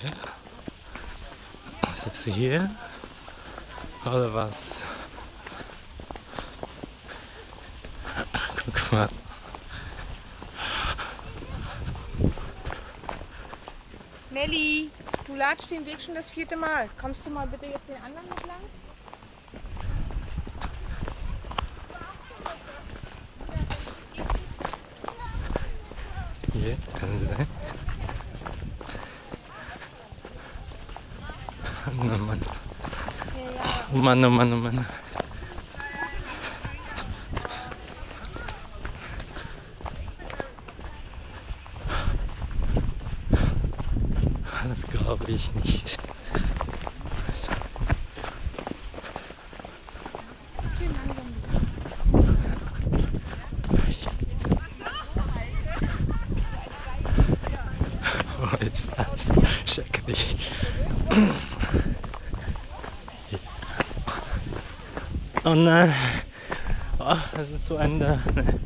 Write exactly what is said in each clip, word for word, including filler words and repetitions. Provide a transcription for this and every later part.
hier? Ist das hier? Oder was? Guck mal. Melli, du latschst den Weg schon das vierte Mal. Kommst du mal bitte jetzt den anderen entlang? Hier kann sein. Oh Mann. Ja, ja. Oh Mann, oh Mann, oh Mann. Das glaube ich nicht. Schön langsam. Wo ist das? Schrecklich. Oh nein. Oh, das ist zu Ende. Nee.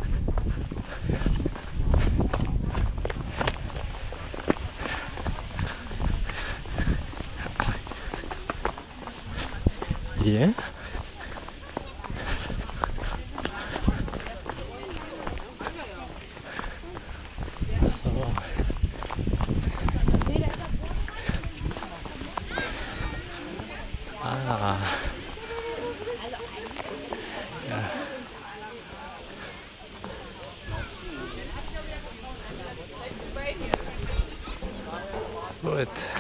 Hier? So. Ah. Ja. Gut.